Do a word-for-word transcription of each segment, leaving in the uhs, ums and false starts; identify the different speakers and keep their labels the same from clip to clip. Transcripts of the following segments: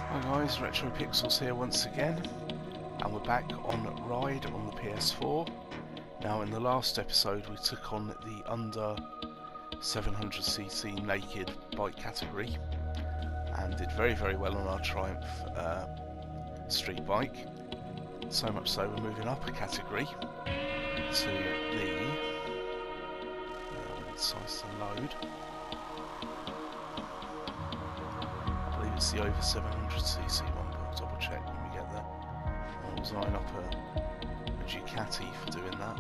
Speaker 1: Hi guys, RetroPixels here once again, and we're back on Ride on the P S four. Now in the last episode we took on the under seven hundred c c naked bike category and did very very well on our Triumph uh, street bike. So much so we're moving up a category to the, uh, when it decides to load, it's the over seven hundred c c one, but we'll double check when we get there. I'll design up a, a Ducati for doing that.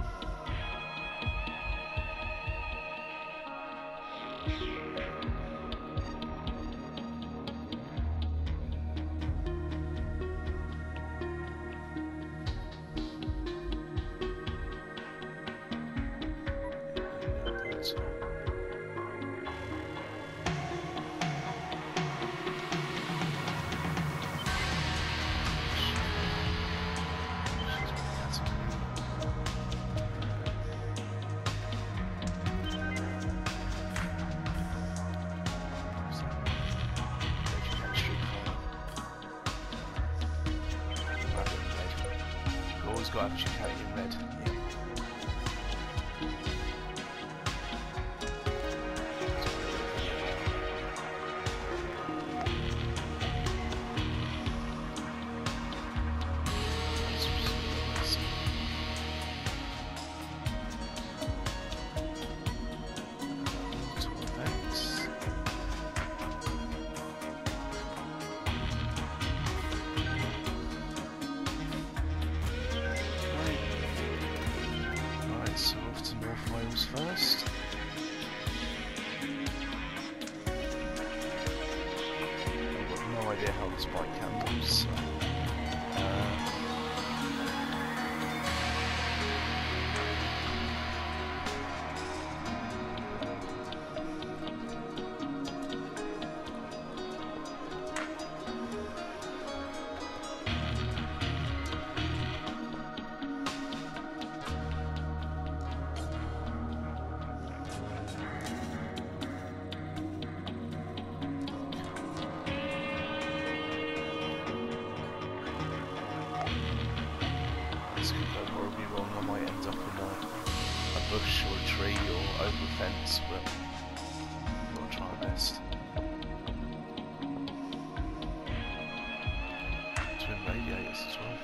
Speaker 1: Got a Ducati in red. Yeah. First. I've got no idea how this bike handles, so uh, horribly wrong. I might end up in a, a bush or a tree or over a fence, but I'll try my best. Twin radiators as well.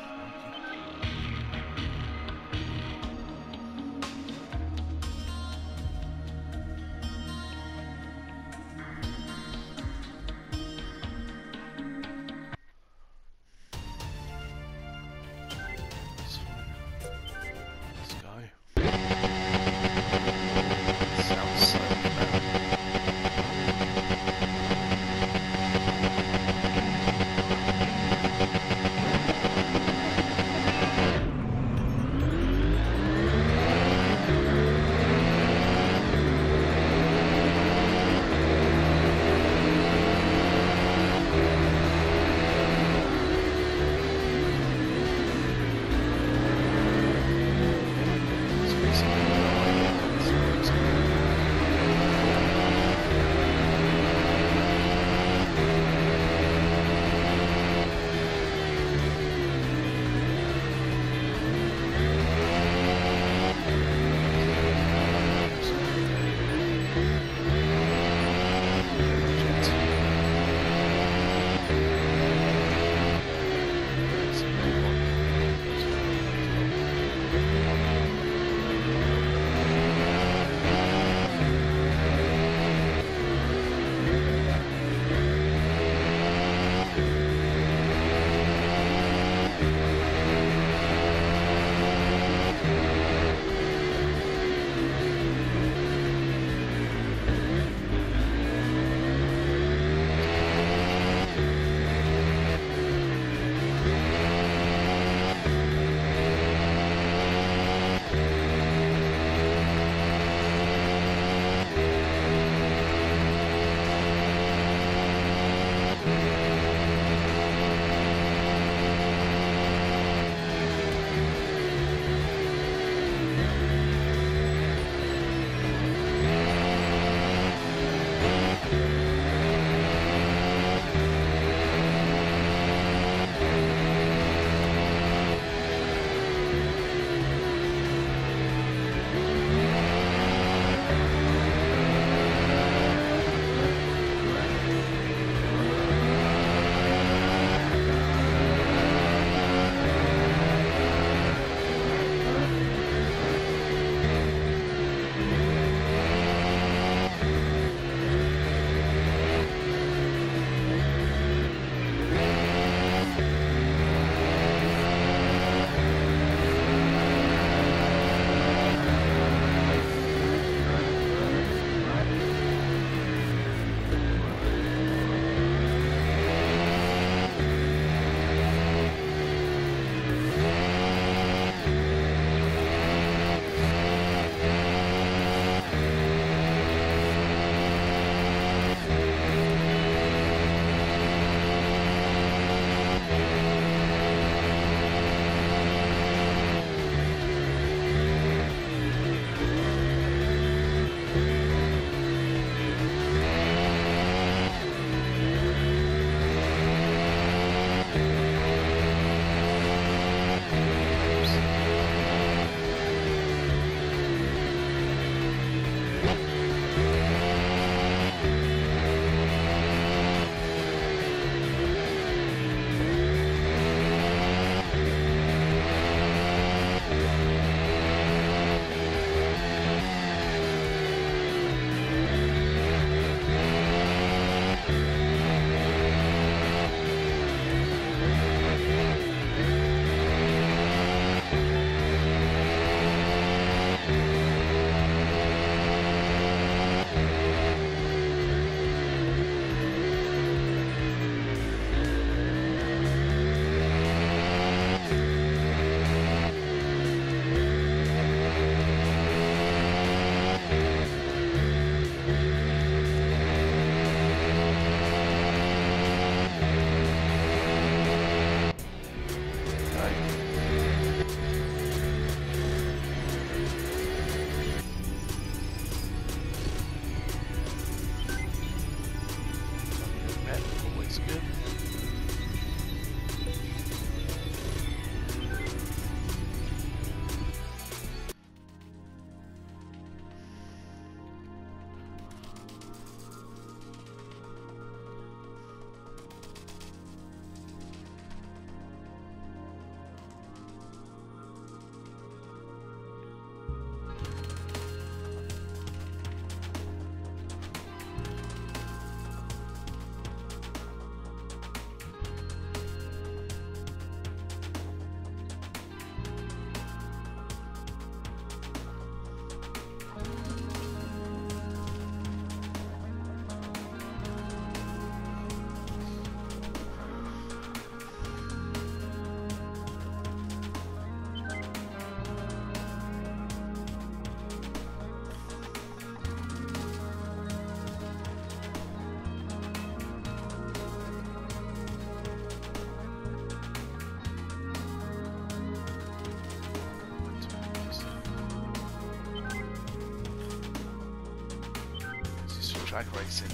Speaker 1: drag racing.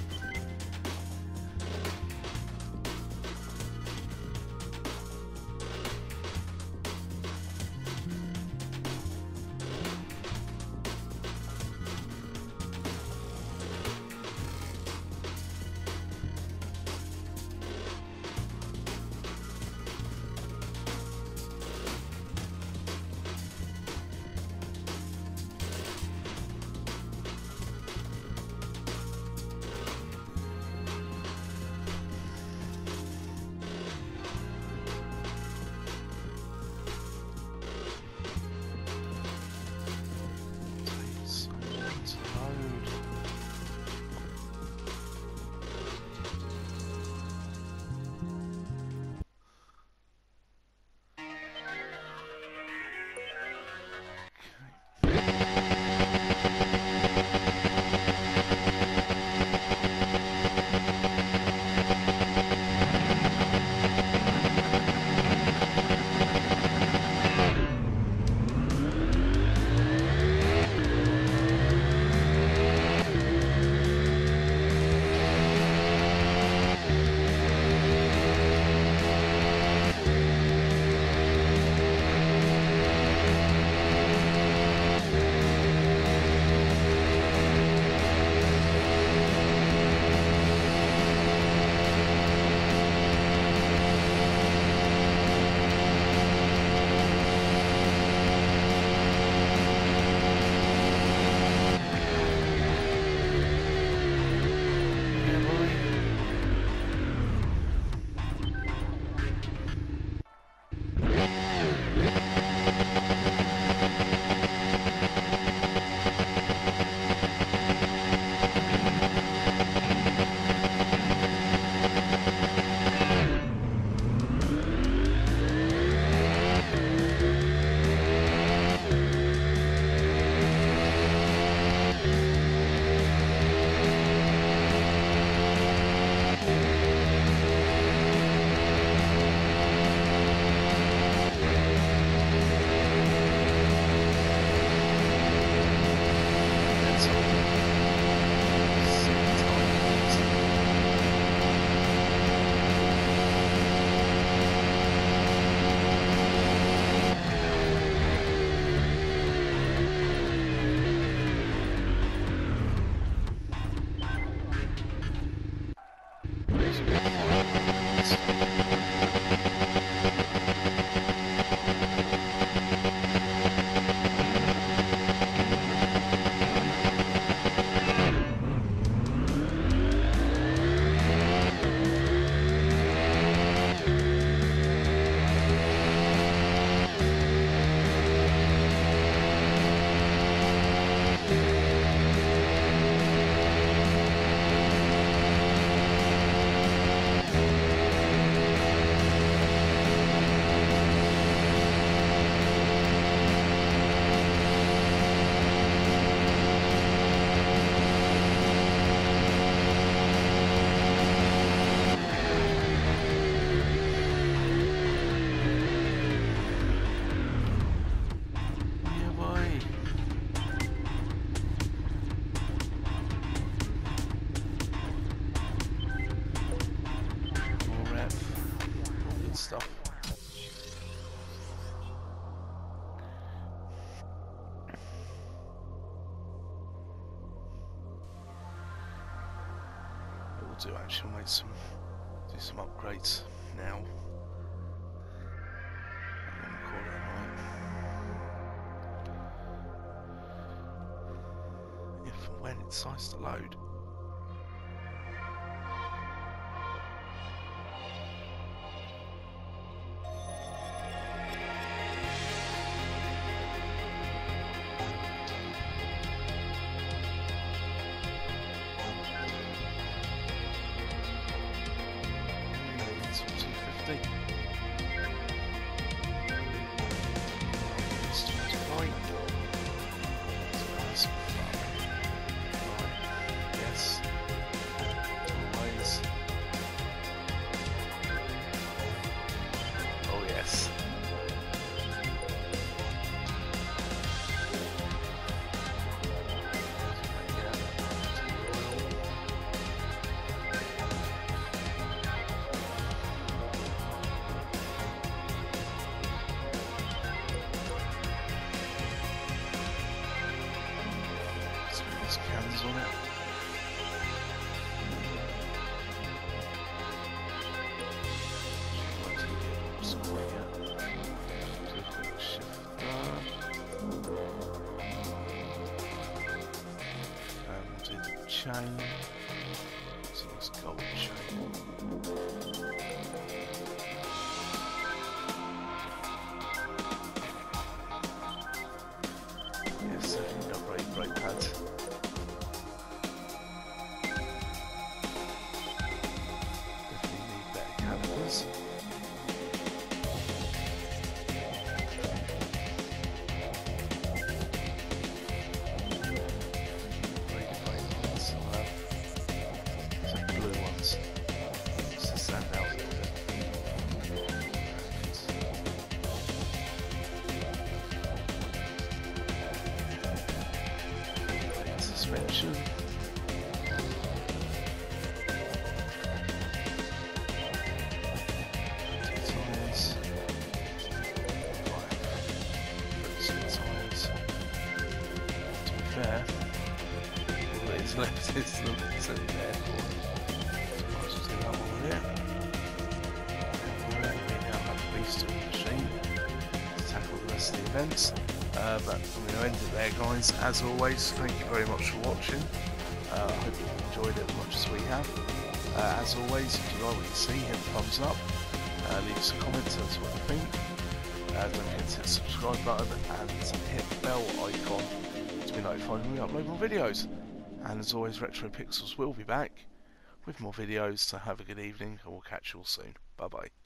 Speaker 1: Do actually make some do some upgrades now. And then call it a night. If and when it decides to load. on it. Wait till you get square. Do a quick shift there. And we'll do the chain. So it's gold chain. Yes, definitely upgrade brake pads. Definitely need better calipers. Upgrade brake pads. Well, some blue ones. Just to stand out a little bit. Suspension. Two tyres. Right. Some tyres. To be fair, all that is left is the city airport. Might as well do that one with it. And we now have a beast of a machine to tackle the rest of the events. Uh, but I'm going to end it there, guys. As always, thank you very much for watching. Uh, I hope you enjoyed it as much as we have. Uh, as always, if you like what you see, hit the thumbs up. Uh, leave us a comment, tell us what you think. Uh, don't forget to hit the subscribe button and hit the bell icon to be notified when we upload more videos. And as always, Retro Pixels will be back with more videos, so have a good evening and we'll catch you all soon. Bye bye.